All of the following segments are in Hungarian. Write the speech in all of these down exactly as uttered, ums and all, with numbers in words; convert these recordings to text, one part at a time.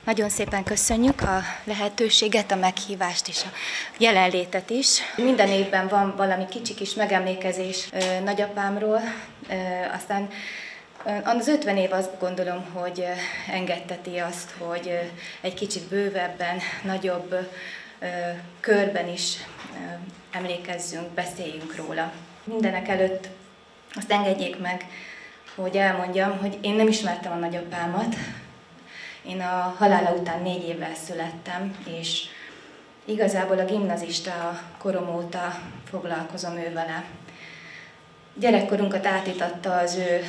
Nagyon szépen köszönjük a lehetőséget, a meghívást és a jelenlétet is. Minden évben van valami kicsi kis megemlékezés nagyapámról, aztán az ötven év azt gondolom, hogy engedteti azt, hogy egy kicsit bővebben, nagyobb körben is emlékezzünk, beszéljünk róla. Mindenek előtt azt engedjék meg, hogy elmondjam, hogy én nem ismertem a nagyapámat. Én a halála után négy évvel születtem, és igazából a gimnazista korom óta foglalkozom ő vele. Gyerekkorunkat átitatta az ő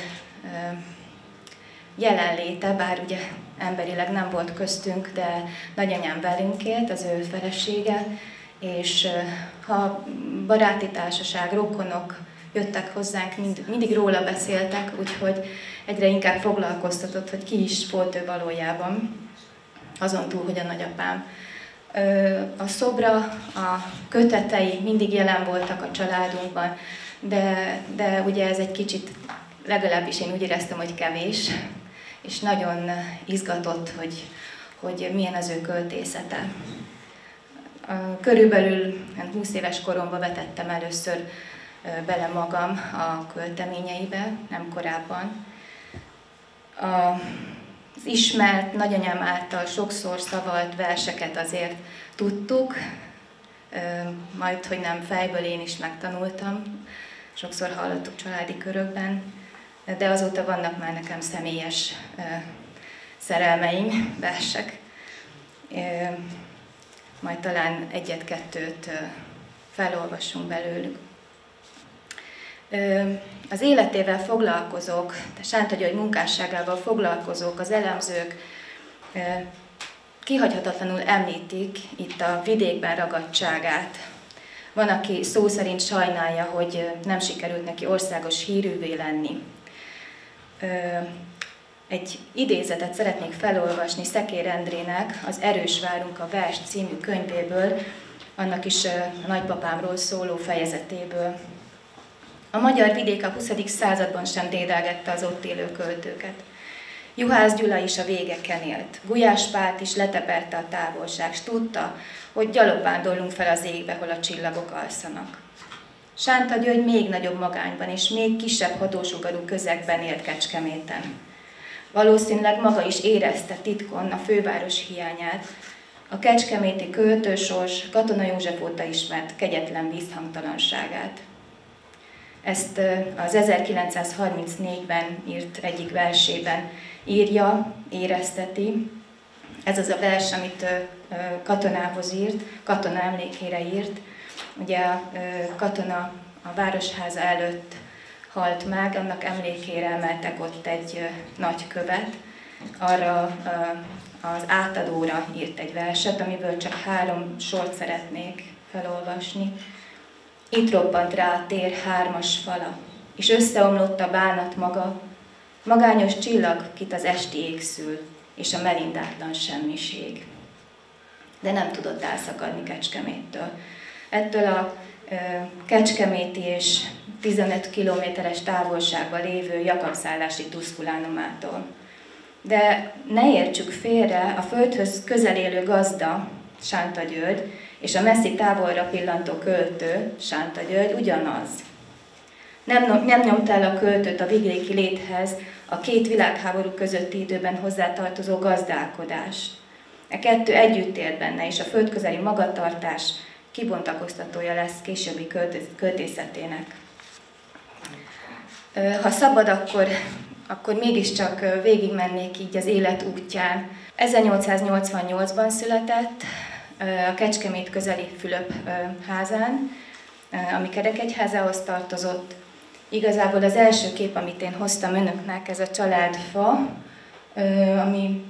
jelenléte, bár ugye emberileg nem volt köztünk, de nagyanyám velünk élt, az ő felesége, és ha baráti társaság, rokonok jöttek hozzánk, mind, mindig róla beszéltek, úgyhogy egyre inkább foglalkoztatott, hogy ki is volt ő valójában, azon túl, hogy a nagyapám. A szobra, a kötetei mindig jelen voltak a családunkban, de, de ugye ez egy kicsit, legalábbis én úgy éreztem, hogy kevés, és nagyon izgatott, hogy, hogy milyen az ő költészete. Körülbelül húsz éves koromban vetettem először bele magam a költeményeibe, nem korábban. Az ismert nagyanyám által sokszor szavalt verseket azért tudtuk, majd, hogy nem fejből, én is megtanultam, sokszor hallottuk családi körökben, de azóta vannak már nekem személyes szerelmeim, versek. Majd talán egyet-kettőt felolvassunk belőlük. Az életével foglalkozók, de Sánta György munkásságával foglalkozók, az elemzők kihagyhatatlanul említik itt a vidékben ragadtságát. Van, aki szó szerint sajnálja, hogy nem sikerült neki országos hírűvé lenni. Egy idézetet szeretnék felolvasni Szekér Endrének az Erős várunk a vers című könyvéből, annak is a nagypapámról szóló fejezetéből. A magyar vidék a huszadik században sem dédelgette az ott élő költőket. Juhász Gyula is a végeken élt. Gulyás Pál is leteperte a távolság, s tudta, hogy gyalogvándorlunk fel az égbe, hol a csillagok alszanak. Sánta György még nagyobb magányban és még kisebb hatósugarú közegben élt Kecskeméten. Valószínűleg maga is érezte titkon a főváros hiányát, a kecskeméti költősors Katona József óta ismert kegyetlen vízhangtalanságát. Ezt az ezerkilencszázharmincnégyben írt egyik versében írja, érezteti. Ez az a vers, amit Katonához írt, Katona emlékére írt. Ugye Katona a városháza előtt halt meg, annak emlékére emeltek ott egy nagy követ. Arra az átadóra írt egy verset, amiből csak három sort szeretnék felolvasni. Itt robbant rá a tér hármas fala, és összeomlott a bánat maga, magányos csillag, kit az esti ég szül, és a melindátlan semmiség. De nem tudott elszakadni Kecskeméttől. Ettől a e, kecskeméti és tizenöt kilométeres távolságban lévő jakabszállási Tuskulánumától. De ne értsük félre, a földhöz közel élő gazda, Sánta György, és a messzi távolra pillantó költő, Sánta György ugyanaz. Nem, nem nyomta el a költőt a vidéki léthez a két világháború közötti időben hozzátartozó gazdálkodás. E kettő együtt élt benne, és a földközeli magatartás kibontakoztatója lesz későbbi költészetének. Ha szabad, akkor, akkor mégiscsak végigmennék így az élet útján. ezernyolcszáznyolcvannyolcban született, a Kecskemét közeli Fülöp házán, ami Kerekegyházához tartozott. Igazából az első kép, amit én hoztam önöknek, ez a családfa, ami,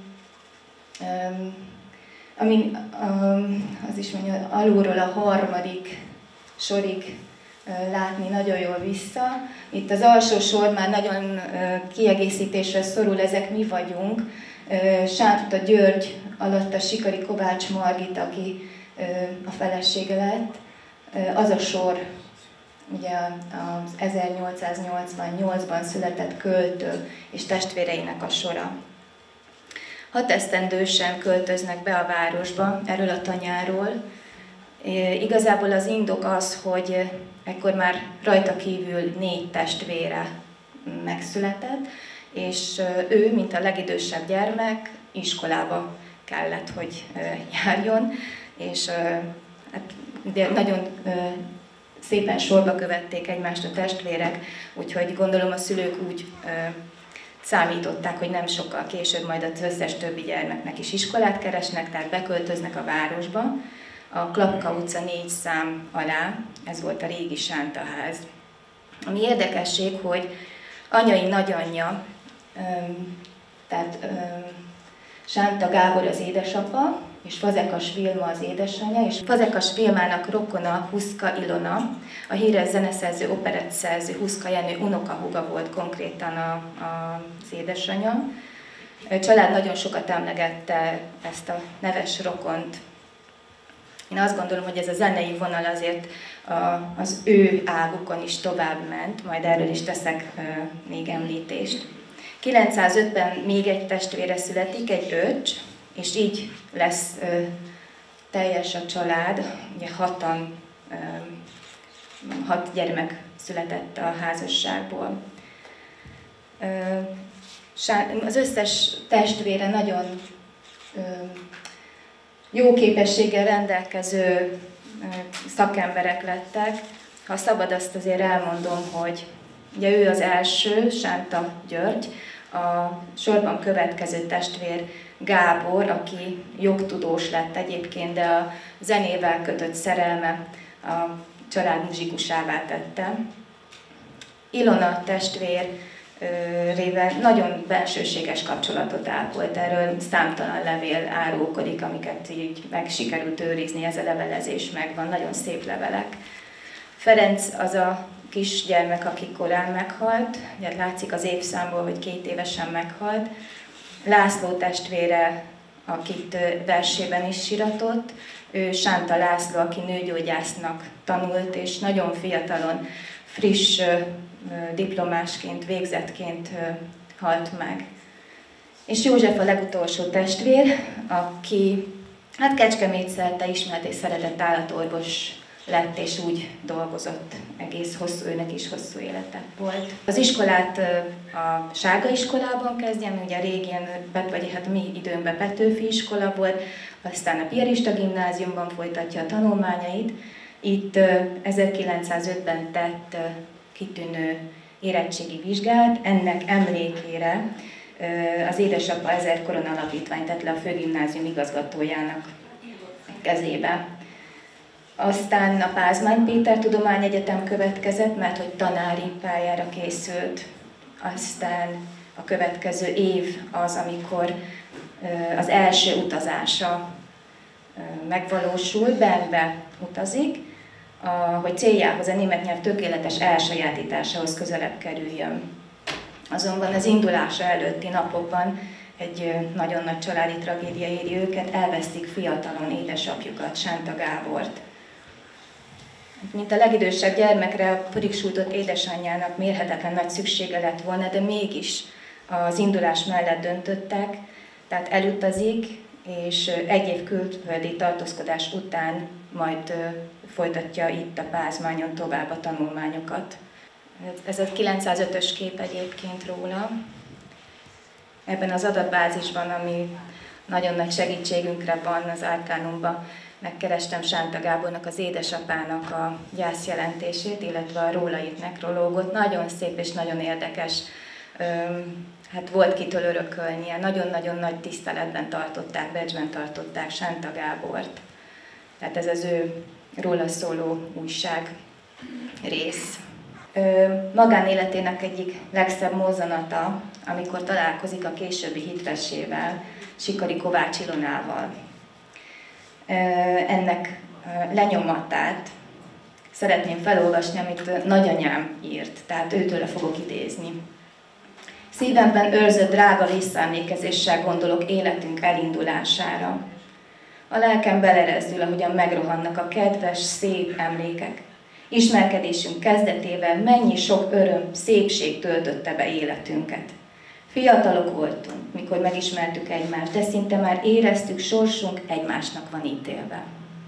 ami az is mondja, alulról a harmadik sorig látni nagyon jól vissza. Itt az alsó sor már nagyon kiegészítésre szorul, ezek mi vagyunk. Sánta György alatt a Sikari Kovács Margit, aki a felesége lett. Az a sor, ugye az ezernyolcszáznyolcvannyolcban született költő és testvéreinek a sora. Hat esztendősen költöznek be a városba, erről a tanyáról. Igazából az indok az, hogy ekkor már rajta kívül négy testvére megszületett, és ő, mint a legidősebb gyermek, iskolába kellett, hogy járjon, és hát, de nagyon szépen sorba követték egymást a testvérek, úgyhogy gondolom a szülők úgy számították, hogy nem sokkal később majd az összes többi gyermeknek is iskolát keresnek, tehát beköltöznek a városba, a Klapka utca négy szám alá, ez volt a régi sántaház. Ami érdekesség, hogy anyai nagyanyja, tehát Sánta Gábor az édesapa, és Fazekas Vilma az édesanyja, és Fazekas Vilmának rokona Huszka Ilona, a híres zeneszerző, operettszerző Huszka Jenő unokahúga volt konkrétan a, a, az édesanyja. A család nagyon sokat emlegette ezt a neves rokont. Én azt gondolom, hogy ez a zenei vonal azért a, az ő águkon is tovább ment, majd erről is teszek uh, még említést. kilencszázötben még egy testvére születik, egy öcs, és így lesz uh, teljes a család, ugye hatan, uh, hat gyermek született a házasságból. Uh, az összes testvére nagyon uh, jó képességgel rendelkező szakemberek lettek. Ha szabad, azt azért elmondom, hogy ugye ő az első, Sánta György, a sorban következő testvér Gábor, aki jogtudós lett egyébként, de a zenével kötött szerelme a család muzsikusává tette. Ilona testvér rével nagyon bensőséges kapcsolatot ápolt, erről számtalan levél árulkodik, amiket így meg sikerült őrizni, ez a levelezés megvan, nagyon szép levelek. Ferenc az a kisgyermek, aki korán meghalt, ugye látszik az évszámból, hogy két évesen meghalt. László testvére, akit versében is síratott, ő Sánta László, aki nőgyógyásznak tanult, és nagyon fiatalon, friss diplomásként, végzettként halt meg. És József a legutolsó testvér, aki hát Kecskemétszerte ismert és szeretett állatorvos lett, és úgy dolgozott egész hosszú, őnek is hosszú élete volt. Az iskolát a Sárga iskolában kezdje, ami ugye régen, vagy hát mi időnkben Petőfi iskola volt, aztán a piarista gimnáziumban folytatja a tanulmányait. Itt ezerkilencszázötben tett kitűnő érettségi vizsgát, ennek emlékére az édesapa Ezer Korona Alapítvány tett le a főgimnázium igazgatójának kezébe. Aztán a Pázmány Péter Tudományegyetem következett, mert hogy tanári pályára készült. Aztán a következő év az, amikor az első utazása megvalósul, Bernbe utazik, hogy céljához, a német nyelv tökéletes elsajátításához közelebb kerüljön. Azonban az indulása előtti napokban egy nagyon nagy családi tragédia éri őket, elvesztik fiatalon édesapjukat, Sánta Gábort. Mint a legidősebb gyermekre, a porigsújtott édesanyjának mérhetetlen nagy szüksége lett volna, de mégis az indulás mellett döntöttek, tehát elutazik, és egy év külföldi tartózkodás után majd folytatja itt a Pázmányon tovább a tanulmányokat. Ez a kilencszázötös kép egyébként róla. Ebben az adatbázisban, ami nagyon nagy segítségünkre van az Arkánumban, megkerestem Sánta Gábornak, az édesapának a gyászjelentését, illetve a róla írt nekrológot. Nagyon szép és nagyon érdekes. Hát volt kitől örökölnie. Nagyon-nagyon nagy tiszteletben tartották, becsben tartották Sánta Gábort. Tehát ez az ő róla szóló újság rész. Magánéletének egyik legszebb mozzanata, amikor találkozik a későbbi hitvesével, Sikari Kovács Ilonával. Ennek lenyomatát szeretném felolvasni, amit nagyanyám írt, tehát őtőle fogok idézni. Szívemben őrzött drága visszaemlékezéssel gondolok életünk elindulására. A lelkem belerezdül, ahogyan megrohannak a kedves, szép emlékek. Ismerkedésünk kezdetével mennyi sok öröm, szépség töltötte be életünket. Fiatalok voltunk, mikor megismertük egymást, de szinte már éreztük, sorsunk egymásnak van ítélve.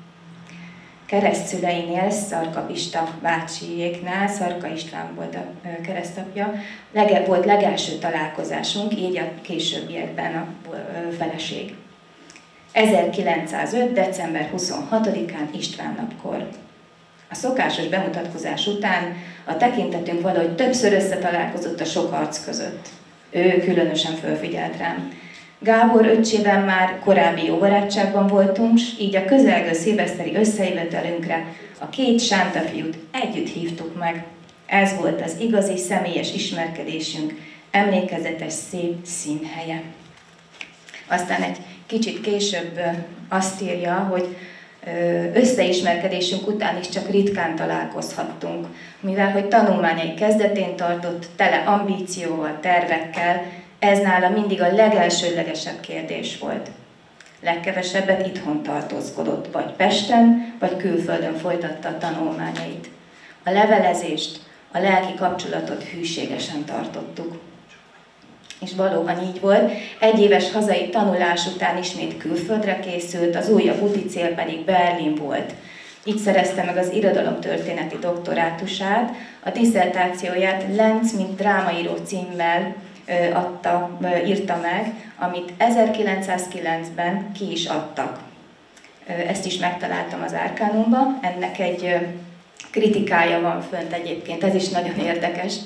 Keresztszüleinél, Szarka Pista bácsiéknál, Szarka István volt a keresztapja, lege, volt legelső találkozásunk, így a későbbiekben a feleség. ezerkilencszázöt. december huszonhatodikán István napkor. A szokásos bemutatkozás után a tekintetünk valahogy többször összetalálkozott a sok arc között. Ő különösen fölfigyelt rám. Gábor öccsével már korábbi jó barátságban voltunk, s így a közelgő szilveszteri összejövetelünkre a két Sánta fiút együtt hívtuk meg. Ez volt az igazi személyes ismerkedésünk, emlékezetes szép színhelye. Aztán egy kicsit később azt írja, hogy összeismerkedésünk után is csak ritkán találkozhattunk, mivel hogy tanulmányai kezdetén tartott, tele ambícióval, tervekkel, ez nála mindig a legelsődlegesebb kérdés volt. Legkevesebbet itthon tartózkodott, vagy Pesten, vagy külföldön folytatta a tanulmányait. A levelezést, a lelki kapcsolatot hűségesen tartottuk. És valóban így volt, egy éves hazai tanulás után ismét külföldre készült, az újabb úti cél pedig Berlin volt. Így szerezte meg az irodalomtörténeti doktorátusát, a disszertációját Lenz, mint drámaíró címmel adta, írta meg, amit ezerkilencszázkilencben ki is adtak. Ezt is megtaláltam az Arkánumban, ennek egy kritikája van fönt egyébként, ez is nagyon érdekes.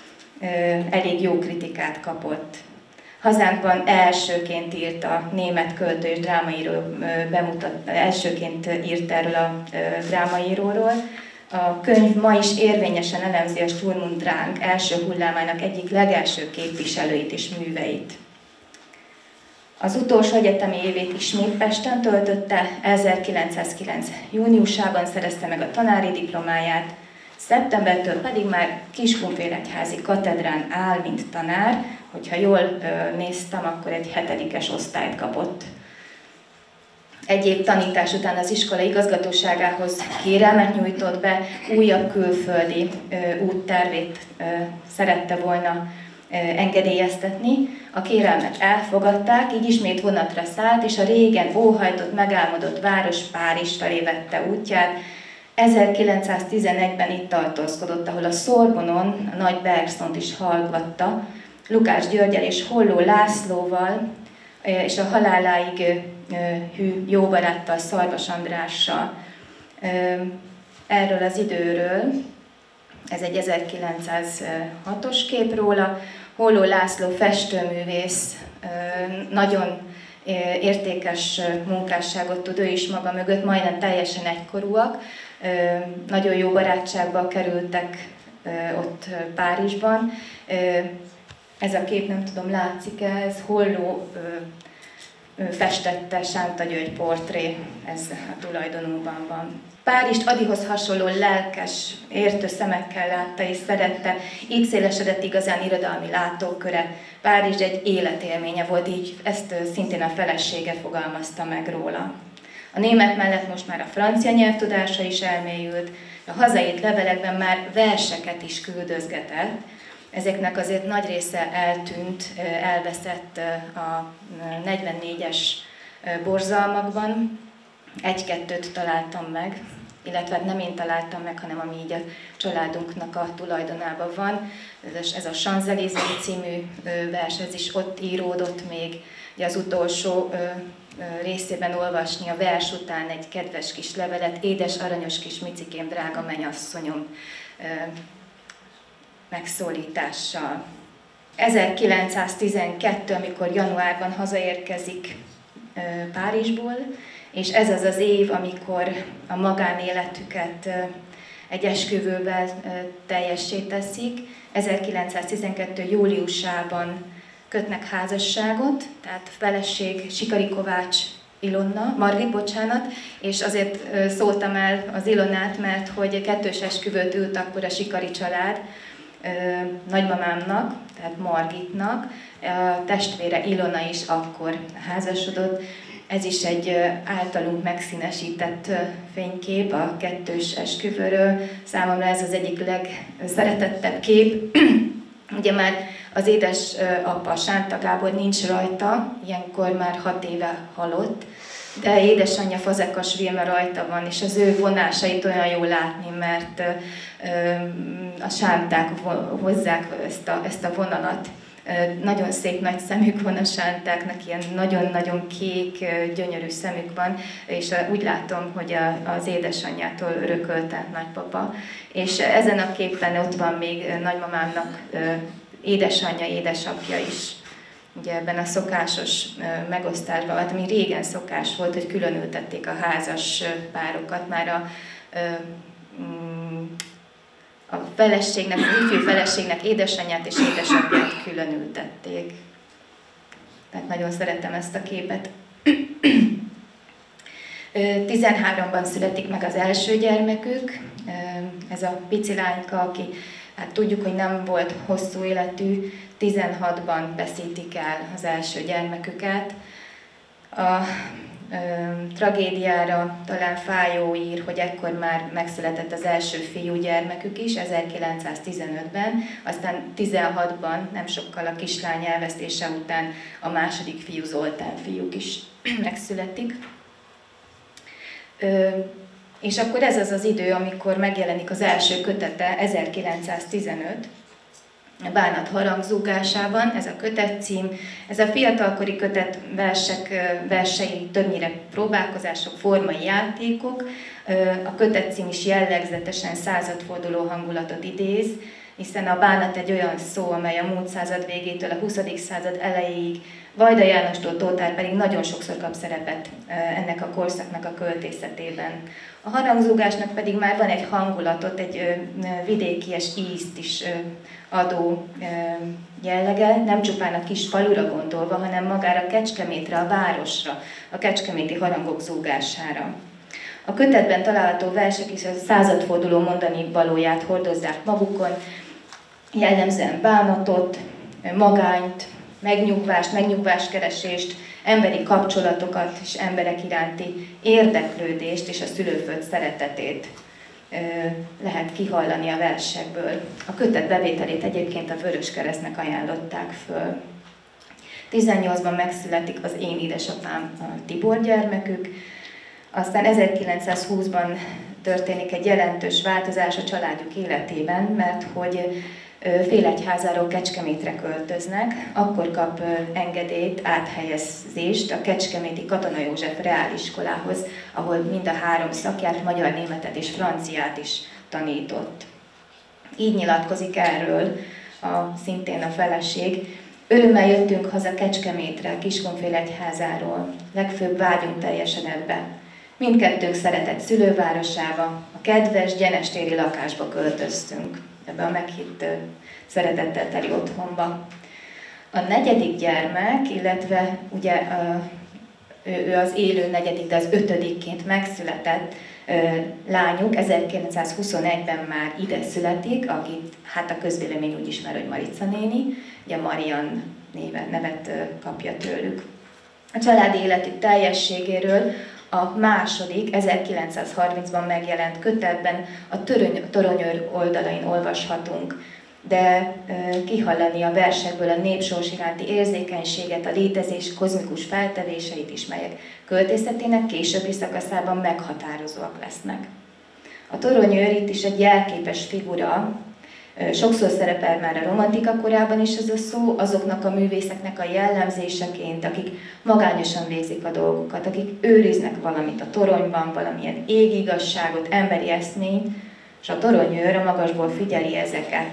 Elég jó kritikát kapott. Hazánkban elsőként írt a német költő és drámaíró bemutat, elsőként írt erről a drámaíróról. A könyv ma is érvényesen elemzi a Sturm und Drang első hullámának egyik legelső képviselőit és műveit. Az utolsó egyetemi évét ismét Pesten töltötte, ezerkilencszázkilenc. júniusában szerezte meg a tanári diplomáját, szeptembertől pedig már Kiskunfélegyházi katedrán áll, mint tanár, hogyha jól ö, néztem, akkor egy hetedikes osztályt kapott. Egy év tanítás után az iskola igazgatóságához kérelmet nyújtott be, újabb külföldi ö, úttervét ö, szerette volna ö, engedélyeztetni. A kérelmet elfogadták, így ismét vonatra szállt, és a régen óhajtott, megálmodott város Párizs felé vette útját. ezerkilencszáztizenegyben itt tartózkodott, ahol a Szorbonon a nagy Bergsont is hallgatta, Lukács Györggyel és Holló Lászlóval, és a haláláig hű jó baráttal, Szarvas Andrással. Erről az időről, ez egy ezerkilencszázhatos kép róla, Holló László festőművész, nagyon értékes munkásságot tud ő is maga mögött, majdnem teljesen egykorúak, nagyon jó barátságba kerültek ott Párizsban. Ez a kép, nem tudom, látszik-e, ez Holló festette Sánta György portré, ez a tulajdonunkban van. Párizst Adihoz hasonló lelkes, értő szemekkel látta és szerette, így szélesedett igazán irodalmi látóköre. Párizs egy életélménye volt, így ezt szintén a felesége fogalmazta meg róla. A német mellett most már a francia nyelvtudása is elmélyült, a hazaírt levelekben már verseket is küldözgetett. Ezeknek azért nagy része eltűnt, elveszett a negyvennégyes borzalmakban. Egy-kettőt találtam meg, illetve nem én találtam meg, hanem ami így a családunknak a tulajdonában van. Ez a Champs-Élysées című vers, ez is ott íródott még. Ugye az utolsó részében olvasni a vers után egy kedves kis levelet, édes aranyos kis micikém, drága mennyasszonyom megszólítással. ezerkilencszáztizenkettő, amikor januárban hazaérkezik Párizsból, és ez az az év, amikor a magánéletüket egy esküvővel teljessé teszik. ezerkilencszáztizenkettő. júliusában kötnek házasságot, tehát feleség Sikari Kovács Ilonna, Margit, bocsánat, és azért szóltam el az Ilonát, mert hogy kettős esküvőt ült akkor a Sikari család nagymamámnak, tehát Margitnak, a testvére Ilona is akkor házasodott. Ez is egy általunk megszínesített fénykép a kettős esküvőről. Számomra ez az egyik legszeretettebb kép. Ugye már Az édesapa, Sánta Gábor nincs rajta, ilyenkor már hat éve halott, de édesanyja, Fazekas Vilma rajta van, és az ő vonásait olyan jól látni, mert a sánták hozzák ezt a, ezt a vonalat. Nagyon szép nagy szemük van a sántáknak, ilyen nagyon-nagyon kék, gyönyörű szemük van, és úgy látom, hogy az édesanyjától örökölte nagypapa. És ezen a képen ott van még nagymamámnak édesanyja, édesapja is. Ugye ebben a szokásos megosztásban, hát ami régen szokás volt, hogy különültették a házas párokat, már a, a feleségnek, az ifjú feleségnek édesanyját és édesapját különültették. Tehát nagyon szeretem ezt a képet. tizenháromban születik meg az első gyermekük, ez a pici lányka, aki hát tudjuk, hogy nem volt hosszú életű, tizenhatban veszítik el az első gyermeküket. A ö, tragédiára talán fájó ír, hogy ekkor már megszületett az első fiúgyermekük is, ezerkilencszáztizenötben, aztán tizenhatban, nem sokkal a kislány elvesztése után a második fiú, Zoltán fiúk is megszületik. Ö, És akkor ez az az idő, amikor megjelenik az első kötete, ezerkilencszáztizenöt, Bánat harangzúgásában, ez a kötetcím. Ez a fiatalkori kötet versek, versei többnyire próbálkozások, formai játékok. A kötetcím is jellegzetesen századforduló hangulatot idéz, hiszen a bánat egy olyan szó, amely a múlt század végétől a huszadik század elejéig, Vajda Jánostól Tóthár pedig nagyon sokszor kap szerepet ennek a korszaknak a költészetében. A harangzúgásnak pedig már van egy hangulatot, egy vidékies ízt is adó jellege, nem csupán a kis falura gondolva, hanem magára Kecskemétre, a városra, a kecskeméti harangok zúgására. A kötetben található versek is a századforduló mondani valóját hordozzák magukon, jellemzően bánatot, magányt, megnyugvást, megnyugváskeresést, emberi kapcsolatokat és emberek iránti érdeklődést és a szülőföld szeretetét lehet kihallani a versekből. A kötet bevételét egyébként a Vöröskeresztnek ajánlották föl. tizennyolcban megszületik az én édesapám, a Tibor gyermekük, aztán ezerkilencszázhúszban történik egy jelentős változás a családjuk életében, mert hogy Félegyházáról Kecskemétre költöznek, akkor kap engedélyt, áthelyezést a kecskeméti Katona József reáliskolához, ahol mind a három szakját, magyar, németet és franciát is tanított. Így nyilatkozik erről a, szintén a feleség. Örömmel jöttünk haza Kecskemétre, Kiskunfélegyházáról, legfőbb vágyunk teljesedett be. Mindkettőnk szeretett szülővárosába, a kedves gyenestéri lakásba költöztünk, ebbe a meghitt szeretettel teli otthonba. A negyedik gyermek, illetve ugye ő, ő az élő negyedik, de az ötödikként megszületett lányuk ezerkilencszázhuszonegyben már ide születik, akit hát a közvélemény úgy ismer, hogy Marica néni, ugye Marian néven, nevet kapja tőlük. A családi életük teljességéről a második, ezerkilencszázharmincban megjelent kötetben a Toronyőr oldalain olvashatunk, de kihallani a versekből a népsors iránti érzékenységet, a létezés kozmikus feltevéseit is, melyek költészetének későbbi szakaszában meghatározóak lesznek. A Toronyőr itt is egy jelképes figura, sokszor szerepel már a romantika korában is ez a szó, azoknak a művészeknek a jellemzéseként, akik magányosan végzik a dolgokat, akik őriznek valamit a toronyban, valamilyen égigazságot, emberi eszményt, és a Toronyőr a magasból figyeli ezeket.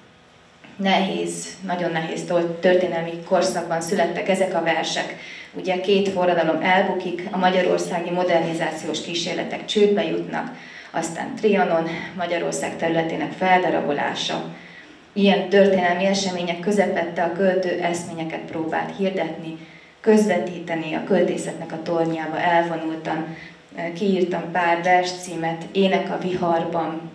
Nehéz, nagyon nehéz történelmi korszakban születtek ezek a versek. Ugye két forradalom elbukik, a magyarországi modernizációs kísérletek csődbe jutnak, aztán Trianon, Magyarország területének feldarabolása. Ilyen történelmi események közepette a költő eszményeket próbált hirdetni, közvetíteni a költészetnek a tornyába elvonultan. Kiírtam pár verscímet, Ének a viharban,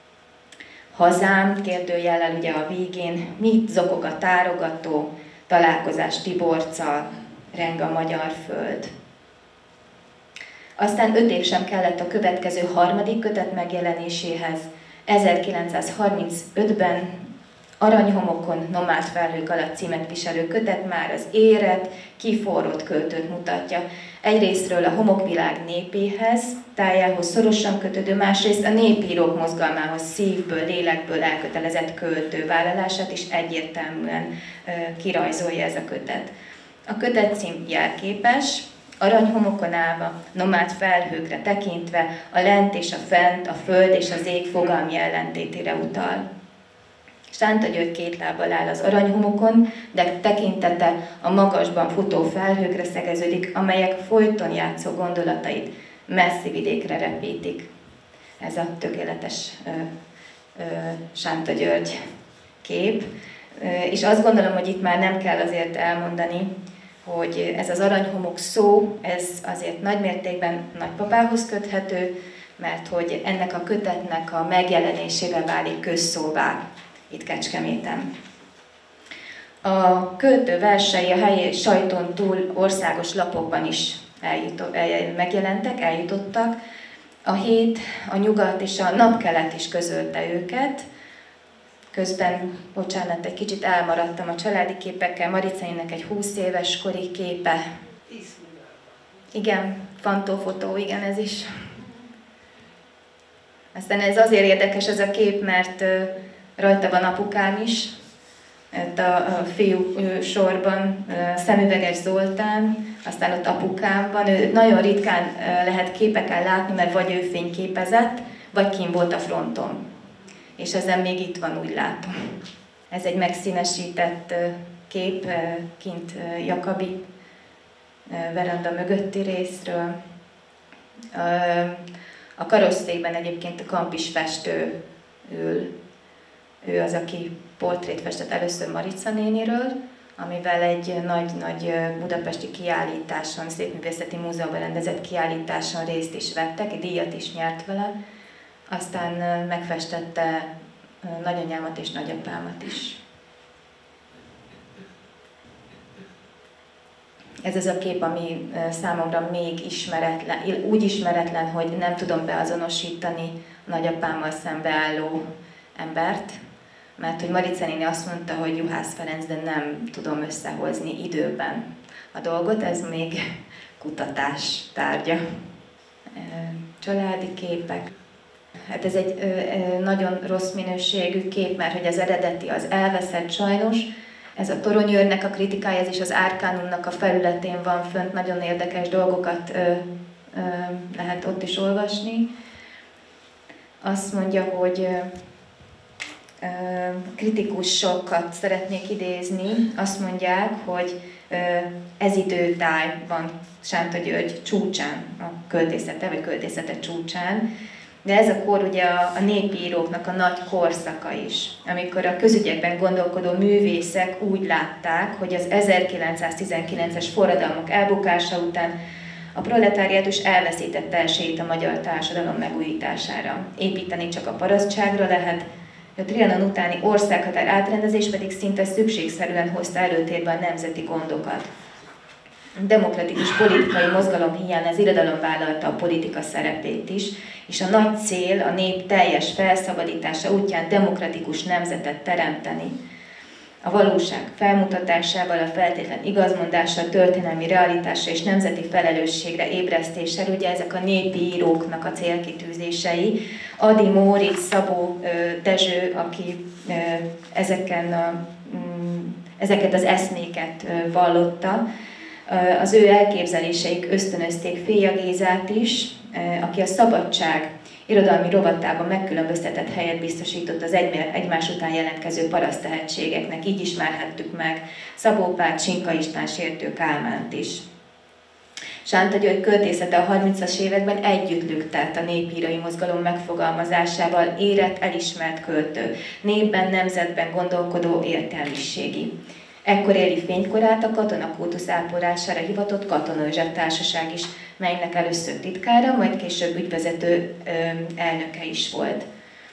Hazám, kérdőjellel ugye a végén, Mit zokog a tárogató, Találkozás Tiborccal, Reng a magyar föld. Aztán öt év sem kellett a következő harmadik kötet megjelenéséhez. ezerkilencszázharmincötben Aranyhomokon, nomád felhők alatt címet viselő kötet már az érett, kiforrott költőt mutatja. Egyrésztről a homokvilág népéhez, tájához szorosan kötődő, másrészt a népírók mozgalmához szívből, lélekből elkötelezett költő vállalását is egyértelműen kirajzolja ez a kötet. A kötet cím jelképes, aranyhomokon állva, nomád felhőkre tekintve, a lent és a fent, a föld és az ég fogalmi ellentétére utal. Sánta György két lábbal áll az aranyhomokon, de tekintete a magasban futó felhőkre szegeződik, amelyek folyton játszó gondolatait messzi vidékre repítik. Ez a tökéletes ö, ö, Sánta György kép. És azt gondolom, hogy itt már nem kell azért elmondani, hogy ez az aranyhomok szó, ez azért nagymértékben nagypapához köthető, mert hogy ennek a kötetnek a megjelenésével válik közszóvá itt Kecskeméten. A költő versei a helyi sajton túl országos lapokban is eljutó, el, megjelentek, eljutottak. A Hét, a Nyugat és a Napkelet is közölte őket. Közben, bocsánat, egy kicsit elmaradtam a családi képekkel. Maricainak egy húsz éves kori képe. Igen, fantófotó, igen, ez is. Aztán ez azért érdekes ez a kép, mert rajta van apukám is. A, a fiú sorban Szemüveges Zoltán, aztán ott apukám van. Ő nagyon ritkán lehet képeken látni, mert vagy ő fényképezett, vagy kint volt a fronton. És ezen még itt van, úgy látom. Ez egy megszínesített kép kint Jakabi veranda mögötti részről. A karosszékben egyébként a Kampis festő ül. Ő az, aki portrét festett először Marica néniről, amivel egy nagy-nagy budapesti kiállításon, Szépművészeti Múzeumban rendezett kiállításon részt is vettek, egy díjat is nyert vele. Aztán megfestette nagyanyámat és nagyapámat is. Ez az a kép, ami számomra még ismeretlen, úgy ismeretlen, hogy nem tudom beazonosítani a nagyapámmal szembeálló embert, mert hogy Marica néni azt mondta, hogy Juhász Ferenc, de nem tudom összehozni időben a dolgot, ez még kutatás tárgya. Családi képek. Hát ez egy ö, ö, nagyon rossz minőségű kép, mert hogy az eredeti az elveszett sajnos. Ez a Toronyőrnek a kritikája, ez is az Árkánumnak a felületén van fönt, nagyon érdekes dolgokat ö, ö, lehet ott is olvasni. Azt mondja, hogy ö, ö, kritikusokat szeretnék idézni, azt mondják, hogy ö, ez időtáj van Sánta György csúcsán, a költészete, vagy költészete csúcsán. De ez a kor ugye a, a népíróknak a nagy korszaka is, amikor a közügyekben gondolkodó művészek úgy látták, hogy az ezerkilencszáztizenkilences forradalmak elbukása után a proletáriátus elveszítette esélyt a magyar társadalom megújítására. Építeni csak a parasztságra lehet, a Trianon utáni országhatár átrendezés pedig szinte szükségszerűen hozta előtérbe a nemzeti gondokat. A demokratikus politikai mozgalom hiány az irodalom vállalta a politika szerepét is, és a nagy cél a nép teljes felszabadítása útján demokratikus nemzetet teremteni. A valóság felmutatásával, a feltétlen igazmondással, történelmi realitásra és nemzeti felelősségre ébresztéssel, ugye ezek a népi íróknak a célkitűzései. Ady Móricz, Szabó Dezső, aki ezeken a, ezeket az eszméket vallotta, az ő elképzeléseik ösztönözték Féja Gézát is, aki a szabadság irodalmi rovatában megkülönböztetett helyet biztosított az egymás után jelentkező paraszttehetségeknek, így ismerhettük meg Szabó Pál, Csinka István, Sértő Kálmánt is. Sánta György költészete a harmincas években együtt lüktet a népírói mozgalom megfogalmazásával, érett, elismert költő, népben, nemzetben gondolkodó értelmiségi. Ekkor éli fénykorát a katonakultusz ápolására hivatott Katona József Társaság is, melynek először titkára, majd később ügyvezető ö, elnöke is volt.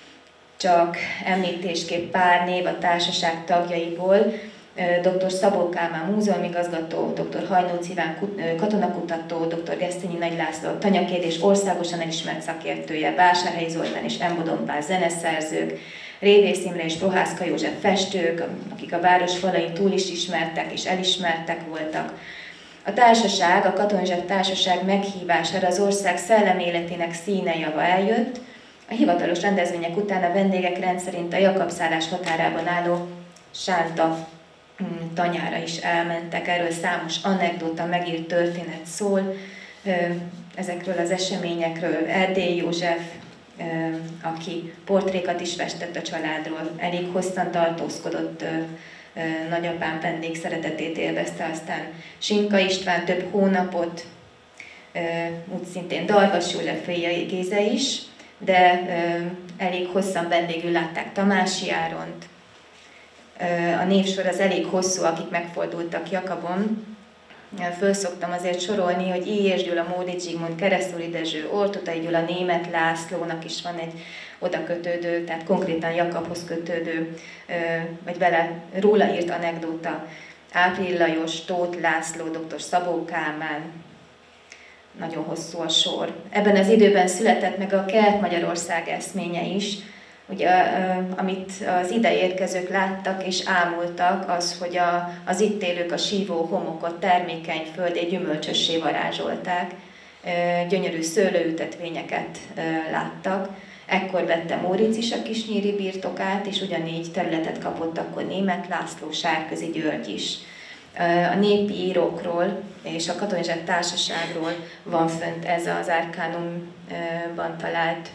Csak említésképp pár név a társaság tagjaiból: dr. Szabó Kálmán múzeumigazgató, dr. Hajnóc Iván katonakutató, dr. Gesztenyi Nagy László tanyakérdés országosan elismert szakértője, Vásárhelyi Zoltán és Embodon Pál zeneszerzők, Révész Imre és Prohászka József festők, akik a város falain túl is ismertek és elismertek voltak. A társaság, a Katona József Társaság meghívására az ország szelleméletének színejava eljött. A hivatalos rendezvények után a vendégek rendszerint a Jakab-szállás határában álló Sánta tanyára is elmentek. Erről számos anekdóta, megírt történet szól, ezekről az eseményekről. Erdélyi József, aki portrékat is festett a családról, elég hosszan tartózkodott, nagyapám vendégszeretetét élvezte, aztán Sinka István több hónapot, úgy szintén Darvas József fia Géza is, de elég hosszan vendégül látták Tamási Áront. A névsor az elég hosszú, akik megfordultak Jakabon. Föl azért sorolni, hogy Illyés Gyula, Módi Zsigmond, Keresztúri Dezső, Ortutai Gyula, Németh Lászlónak is van egy oda kötődő, tehát konkrétan Jakabhoz kötődő, vagy vele róla írt anekdóta. Áprill Lajos, Tóth László, dr. Szabó Kálmán, nagyon hosszú a sor. Ebben az időben született meg a Kelet-Magyarország eszménye is, ugye, amit az ide érkezők láttak és ámultak, az, hogy a, az itt élők a sívó homokot termékeny földé gyümölcsössé varázsolták, gyönyörű szőlőültetvényeket láttak. Ekkor vette Móricz is a kisnyíri birtokát, és ugyanígy területet kapott akkor Németh László, Sárközi György is. A népi írókról és a Katona József Társaságról van fönt ez az Arkánumban talált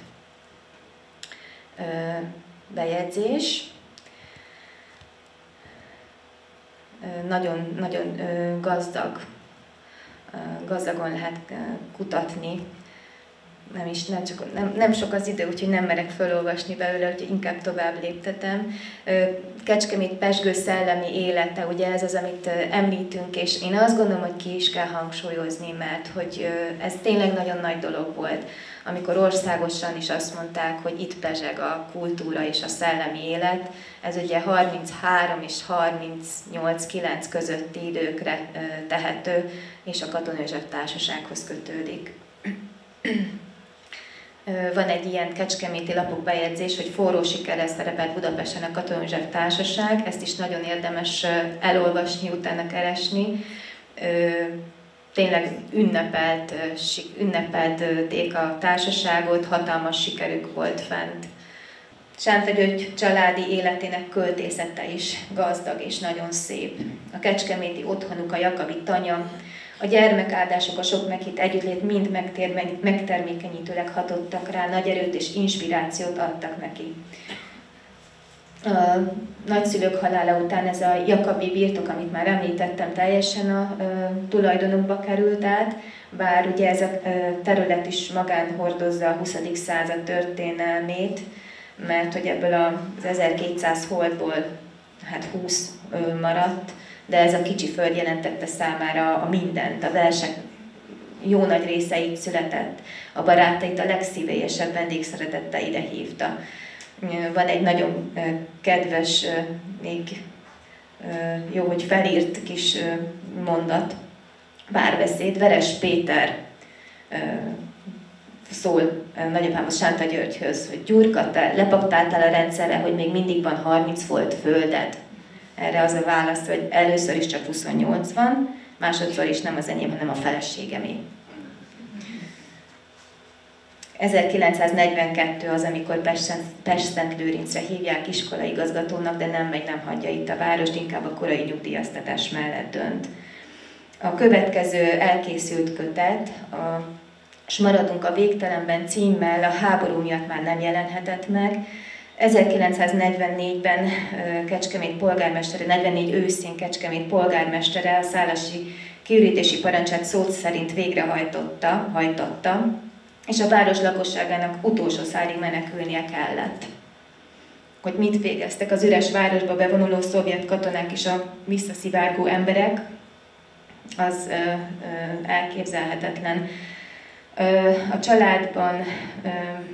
bejegyzés. Nagyon, nagyon gazdag, gazdagon lehet kutatni. Nem, is, nem, csak, nem, nem sok az idő, úgyhogy nem merek felolvasni belőle, úgyhogy inkább tovább léptetem. Kecskemét pezsgő szellemi élete, ugye ez az, amit említünk, és én azt gondolom, hogy ki is kell hangsúlyozni, mert hogy ez tényleg nagyon nagy dolog volt, amikor országosan is azt mondták, hogy itt pezseg a kultúra és a szellemi élet. Ez ugye harminchárom és harmincnyolc kilenc közötti időkre tehető, és a Katona József Társasághoz kötődik. Van egy ilyen kecskeméti lapok bejegyzés, hogy forró sikerrel szerepelt Budapesten a Katona József Társaság, ezt is nagyon érdemes elolvasni, utána keresni. Tényleg ünnepelt, ünnepelték a társaságot, hatalmas sikerük volt fent. Sánta György családi életének költészete is gazdag és nagyon szép. A kecskeméti otthonuk, a jakabi tanya, a gyermekáldások, a sok meghitt együttlét mind megtermékenyítőleg hatottak rá, nagy erőt és inspirációt adtak neki. A nagyszülők halála után ez a jakabi birtok, amit már említettem, teljesen a tulajdonukba került át, bár ugye ez a terület is magán hordozza a huszadik század történelmét, mert hogy ebből az ezerkétszáz holdból hát húsz maradt, de ez a kicsi föld jelentette számára a mindent, a versek jó nagy része itt született, a barátait a legszívélyesebb vendégszeretettel ide hívta. Van egy nagyon kedves, még jó, hogy felírt kis mondat, párbeszéd, Veres Péter szól nagyapámhoz, Sánta Györgyhöz, hogy Gyurka, te lepaktáltál a rendszerre, hogy még mindig van harminc folt földed. Erre az a válasz, hogy először is csak huszonnyolc van, másodszor is nem az enyém, hanem a feleségemé. ezerkilencszáznegyvenkettő az, amikor Pest-Szentlőrincre hívják iskolaigazgatónak, de nem megy, nem hagyja itt a várost, inkább a korai nyugdíjaztatás mellett dönt. A következő elkészült kötet, a S maradunk a végtelenben címmel, a háború miatt már nem jelenhetett meg. ezerkilencszáznegyvennégyben Kecskemét polgármestere, negyvennégy őszén Kecskemét polgármestere a szálasi kiürítési parancsát szó szerint végrehajtotta, hajtotta, és a város lakosságának utolsó szárig menekülnie kellett. Hogy mit végeztek az üres városba bevonuló szovjet katonák és a visszaszivárgó emberek, az ö, ö, elképzelhetetlen. Ö, a családban ö,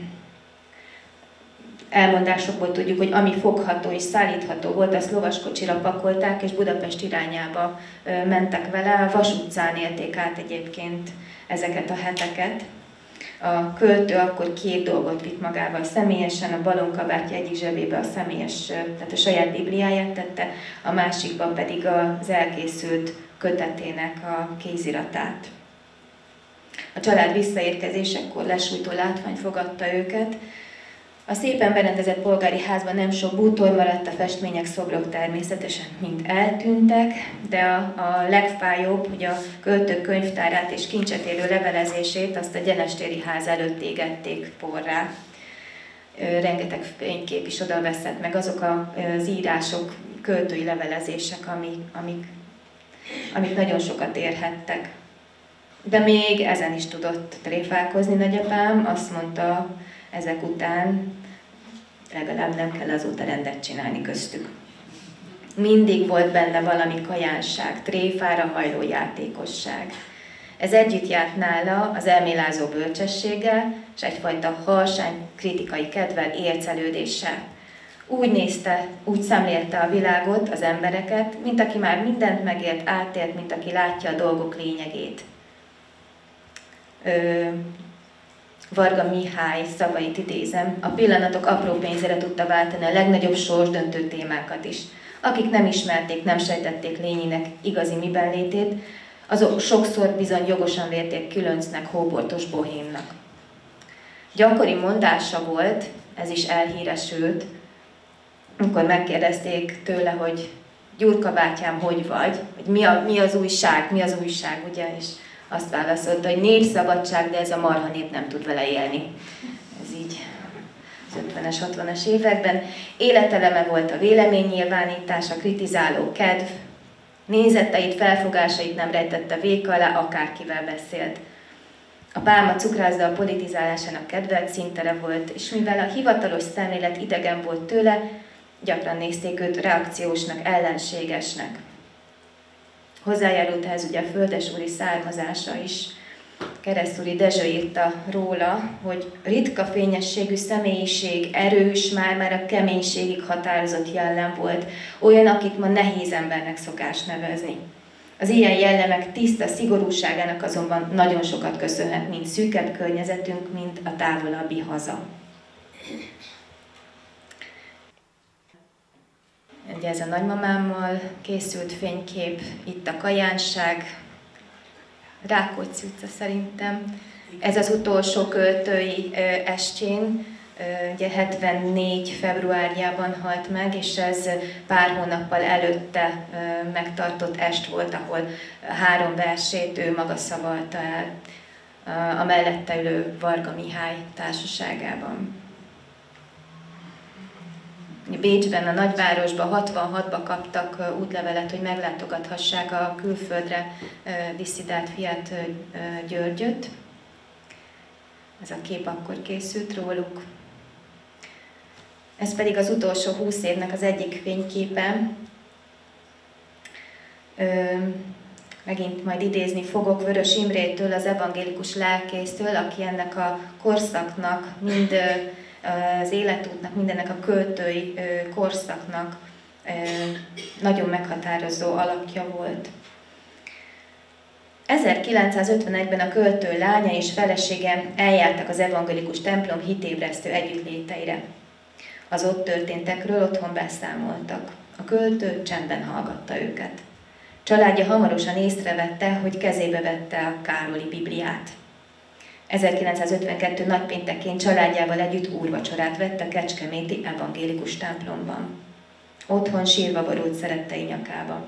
elmondásokból tudjuk, hogy ami fogható és szállítható volt, azt lovaskocsira pakolták, és Budapest irányába ö, mentek vele. A Vas utcán élték át egyébként ezeket a heteket. A költő akkor két dolgot vitt magával személyesen, a balonkabátja egyik zsebébe a személyes, tehát a saját bibliáját tette, a másikban pedig az elkészült kötetének a kéziratát. A család visszaérkezésekor lesújtó látvány fogadta őket. A szépen berendezett polgári házban nem sok bútor maradt, a festmények, szobrok természetesen mind eltűntek, de a, a legfájóbb, hogy a költő könyvtárát és kincset érő levelezését azt a Gyenestéri ház előtt égették porrá. Rengeteg fénykép is oda veszett, meg azok az írások, költői levelezések, amik, amik, amik nagyon sokat érhettek. De még ezen is tudott tréfálkozni nagyapám, azt mondta ezek után, legalább nem kell azóta rendet csinálni köztük. Mindig volt benne valami kajánság, tréfára hajló játékosság. Ez együtt járt nála az elmélázó bölcsességgel, és egyfajta harsány kritikai kedvel, ércelődéssel. Úgy nézte, úgy szemlélte a világot, az embereket, mint aki már mindent megélt, átélt, mint aki látja a dolgok lényegét. Ö, Varga Mihály szavait idézem, a pillanatok apró pénzére tudta váltani a legnagyobb sorsdöntő témákat is. Akik nem ismerték, nem sejtették lényének igazi miben létét, azok sokszor bizony jogosan vérték különcnek, hóbortos bohémnak. Gyakori mondása volt, ez is elhíresült, amikor megkérdezték tőle, hogy Gyurka bátyám, hogy vagy, hogy mi, a, mi az újság, mi az újság, ugye, és azt válaszolta, hogy népszabadság, de ez a marha nép nem tud vele élni. Ez így az ötvenes, hatvanas években. Életeleme volt a véleménynyilvánítás, a kritizáló kedv, nézeteit, felfogásait nem rejtette véka alá, akárkivel beszélt. A pálma cukrászda a politizálásának kedvelt színtere volt, és mivel a hivatalos szemlélet idegen volt tőle, gyakran nézték őt reakciósnak, ellenségesnek. Hozzájárult ehhez ugye a földesúri származása is. Keresztúri Dezső írta róla, hogy ritka fényességű személyiség, erős, már-már a keménységig határozott jellem volt, olyan, akit ma nehéz embernek szokás nevezni. Az ilyen jellemek tiszta szigorúságának azonban nagyon sokat köszönhet, mind szűkebb környezetünk, mind a távolabbi haza. Ugye ez a nagymamámmal készült fénykép, itt a kajánság, Rákóczi utca szerintem. Ez az utolsó költői estjén, ugye hetvennégy februárjában halt meg, és ez pár hónappal előtte megtartott est volt, ahol három versét ő maga szavalta el a mellette ülő Varga Mihály társaságában. Bécsben, a nagyvárosban hatvanhatban kaptak útlevelet, hogy meglátogathassák a külföldre disszidált fiát, Györgyöt. Ez a kép akkor készült róluk. Ez pedig az utolsó húsz évnek az egyik fényképe. Megint majd idézni fogok Vörös Imrétől, az evangélikus lelkésztől, aki ennek a korszaknak mind az életútnak, mindennek a költői korszaknak nagyon meghatározó alakja volt. ezerkilencszázötvenegyben a költő lánya és felesége eljártak az evangélikus templom hitébresztő együttléteire. Az ott történtekről otthon beszámoltak. A költő csendben hallgatta őket. Családja hamarosan észrevette, hogy kezébe vette a Károli Bibliát. ezerkilencszázötvenkettő nagypéntekén családjával együtt úrvacsorát vett a kecskeméti evangélikus templomban. Otthon sírva borult szerettei nyakában.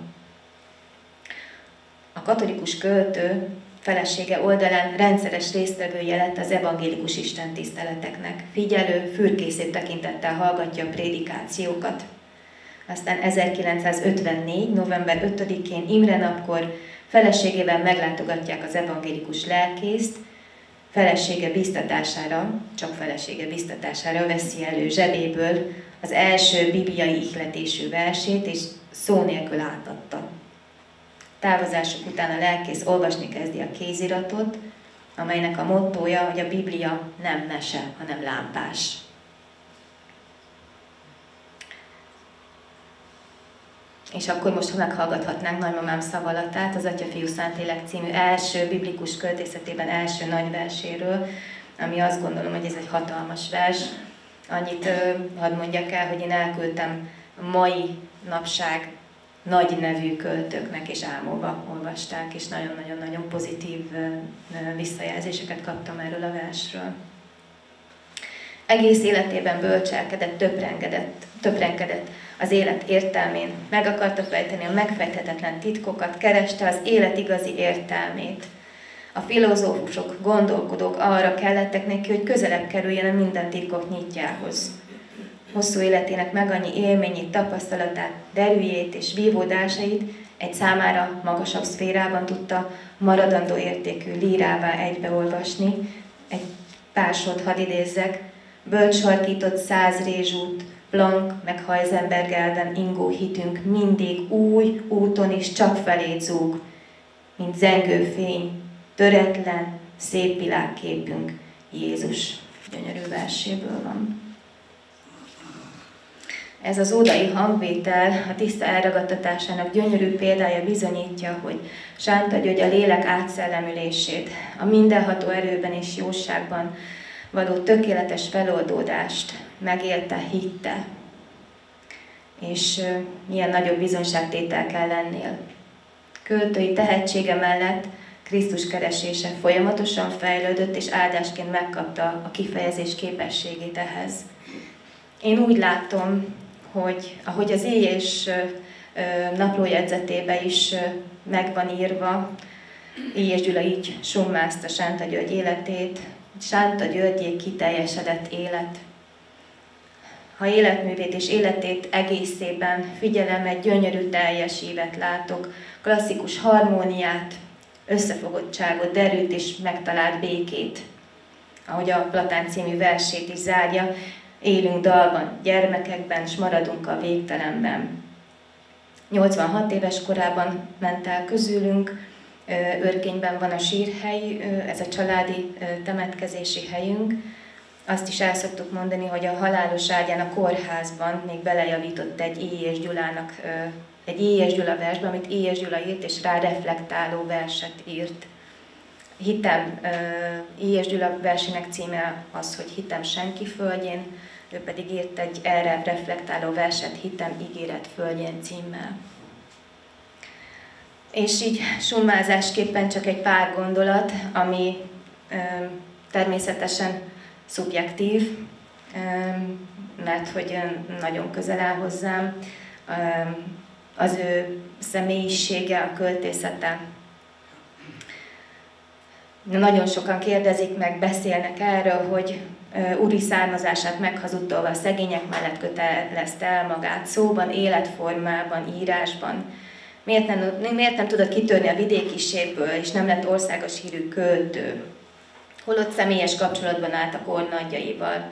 A katolikus költő felesége oldalán rendszeres résztvevője lett az evangélikus istentiszteleteknek. Figyelő, fürkészét tekintettel hallgatja a prédikációkat. Aztán ezerkilencszázötvennégy. november ötödikén Imre napkor feleségével meglátogatják az evangélikus lelkészt, felesége biztatására, csak felesége biztatására veszi elő zsebéből az első bibliai ihletésű versét, és szó nélkül átadta. Távozásuk után a lelkész olvasni kezdi a kéziratot, amelynek a mottója, hogy a Biblia nem mese, hanem lámpás. És akkor most meghallgathatnánk nagymamám szavalatát, az Atya, Fiú, Szentlélek című első biblikus költészetében első nagyverséről, ami azt gondolom, hogy ez egy hatalmas vers. Annyit hadd mondjak el, hogy én elküldtem mai napság nagy nevű költőknek, és álmomba olvasták, és nagyon-nagyon-nagyon pozitív visszajelzéseket kaptam erről a versről. Egész életében bölcselkedett, töprengedett, töprengedett az élet értelmén, meg akarta fejteni a megfejthetetlen titkokat, kereste az élet igazi értelmét. A filozófusok, gondolkodók arra kellettek neki, hogy közelebb kerüljen a minden titkok nyitjához. Hosszú életének meg annyi élményét, tapasztalatát, derűjét és vívódásait egy számára magasabb szférában tudta maradandó értékű lírává egybeolvasni. Egy pár sort hadd idézzek. Bölcs sarkított száz rézsút, Planck meg Heisenberg elven ingó hitünk mindig új úton is csak felét zúg, mint zengő fény, töretlen, szép világképünk Jézus gyönyörű verséből van. Ez az ódai hangvétel a tiszta elragadtatásának gyönyörű példája bizonyítja, hogy Sánta György a lélek átszellemülését, a mindenható erőben és jóságban való tökéletes feloldódást megélte, hitte. És milyen nagyobb bizonyságtétel kell lennél. Költői tehetsége mellett Krisztus keresése folyamatosan fejlődött, és áldásként megkapta a kifejezés képességét ehhez. Én úgy látom, hogy ahogy az éj és naplójegyzetébe is meg van írva, Éjes Gyula így summázta Sánta György életét, Sánta Györgyé kiteljesedett élet. Ha életművét és életét egészében figyelem, egy gyönyörű teljes évet látok, klasszikus harmóniát, összefogottságot, derűt és megtalált békét. Ahogy a Platán című versét is zárja, élünk dalban, gyermekekben, s maradunk a végtelenben. nyolcvanhat éves korában ment el közülünk, Örkényben van a sírhely, ez a családi temetkezési helyünk. Azt is el szoktuk mondani, hogy a halálos ágyán a kórházban még belejavított egy Éjes Gyulának, egy Éjes Gyula versbe, amit Éjes Gyula írt, és rá reflektáló verset írt. Hitem, Éjes Gyula versének címe az, hogy Hitem senki földjén, ő pedig írt egy erre reflektáló verset, Hitem ígéret földjén címmel. És így summázásképpen csak egy pár gondolat, ami ö, természetesen szubjektív, ö, mert hogy nagyon közel áll hozzám. Ö, az ő személyisége, a költészete. Nagyon sokan kérdezik meg, beszélnek erről, hogy ö, úri származását meghazudtolva a szegények mellett kötelezte el magát szóban, életformában, írásban. Miért nem, miért nem tudott kitörni a vidékiségből, és nem lett országos hírű költő? Holott személyes kapcsolatban állt a kornaggyaival.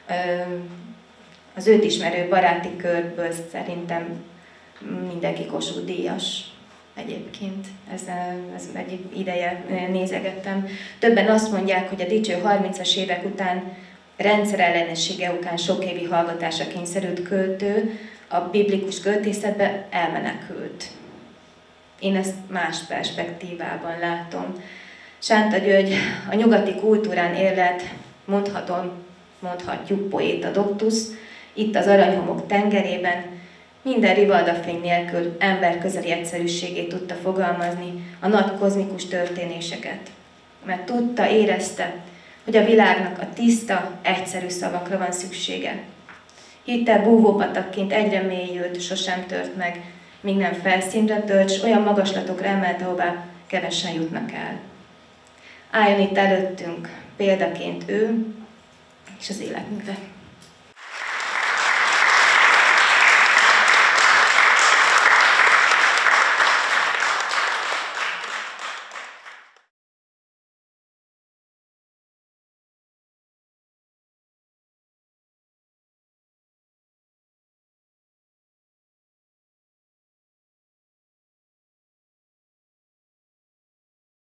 Az őt ismerő baráti körből szerintem mindenki Kossuth díjas egyébként. Ez, ez egy ideje nézegettem. Többen azt mondják, hogy a dicső harmincas évek után rendszerellenessége után sok évi hallgatásra kényszerült költő a biblikus költészetbe elmenekült. Én ezt más perspektívában látom. Sánta György a nyugati kultúrán érlelt, mondhatom, mondhatjuk poéta doktusz, itt az aranyhomok tengerében, minden rivaldafény nélkül emberközeli egyszerűségét tudta fogalmazni a nagy kozmikus történéseket. Mert tudta, érezte, hogy a világnak a tiszta, egyszerű szavakra van szüksége. Hitte búvópatakként egyre mélyült, sosem tört meg, míg nem felszínre tört, s olyan magaslatokra emelt, ahová kevesen jutnak el. Álljon itt előttünk példaként ő és az életműve.